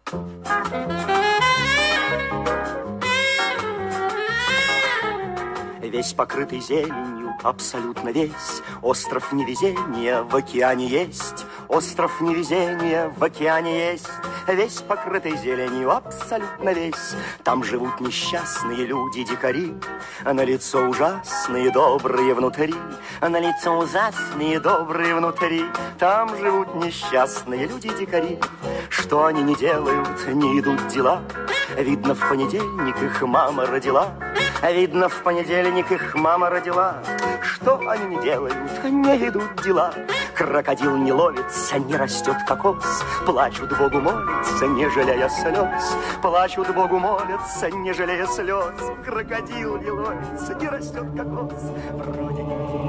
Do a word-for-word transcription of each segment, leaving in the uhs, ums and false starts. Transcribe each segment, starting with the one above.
Весь покрытый зеленью, абсолютно весь, остров невезения в океане есть. Остров невезения в океане есть, весь покрытый зеленью, абсолютно весь. Там живут несчастные люди-дикари, а на лицо ужасные, добрые внутри. А на лицо ужасные, добрые внутри. Там живут несчастные люди-дикари. Что они не делают, не идут дела. Видно, в понедельник их мама родила. Видно, в понедельник их мама родила. Что они не делают, не идут дела. Крокодил не ловится, не растет кокос. Плачут Богу, молятся, не жалея слез. Плачут Богу, молятся, не жалея слез. Крокодил не ловится, не растет кокос. Вроде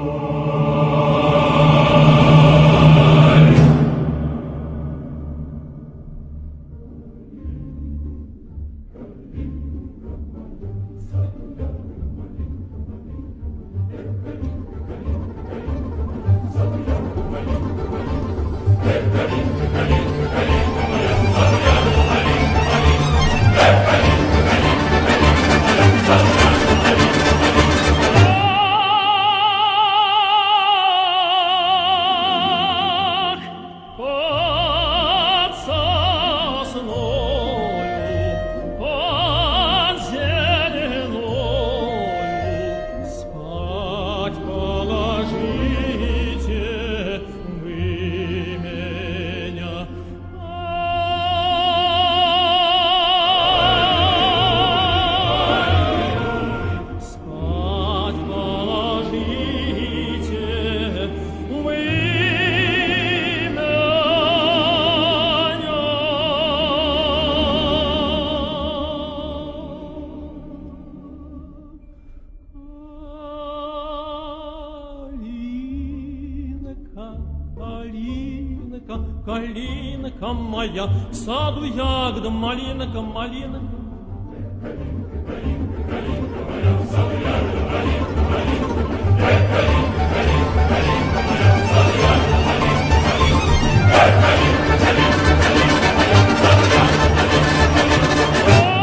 калинка моя, в саду ягода, малинка, малинка. Калинка, калинка моя, в саду ягода, малинка, малинка. Калинка, калинка, калинка моя, в саду ягода, малинка, малинка. Калинка, калинка, калинка моя, в саду ягода, малинка, малинка.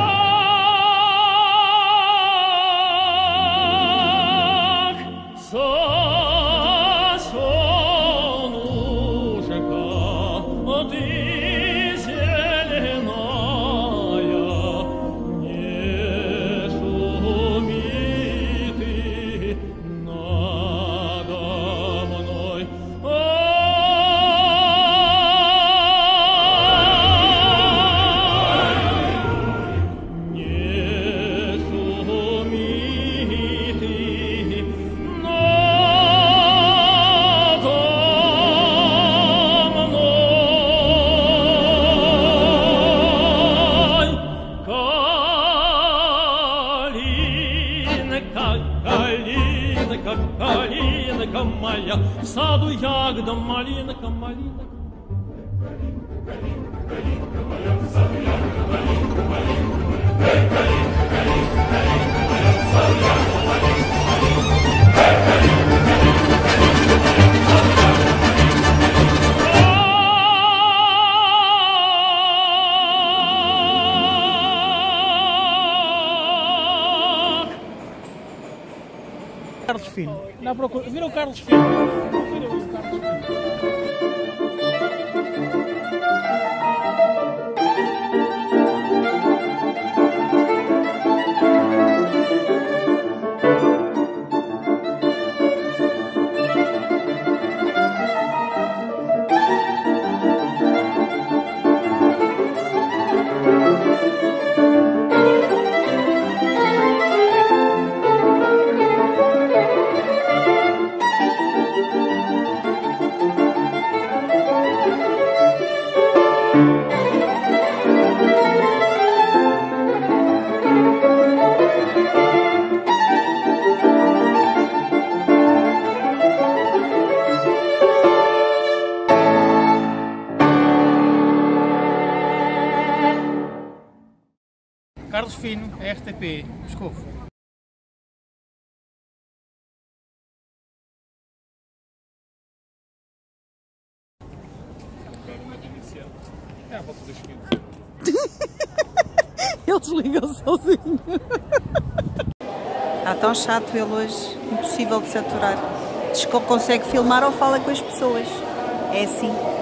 Калинка моя, в саду ягода, малинка, малинка. Калинка, калинка моя, в саду ягода, малинка, малинка. Калинка, калинка, калинка моя, в саду ягода, малинка, малинка. Калинка, калинка, калинка моя, в саду ягода, malинka. Carlos Filho. Na procura. Vira o Carlos Filho. Vira o Carlos Filho. Carlos Fino, R T P, Moscou. É, a volta dos filhos. Ele desligou sozinho. Está tão chato ele hoje, impossível de se aturar. Diz que consegue filmar ou fala com as pessoas. É assim.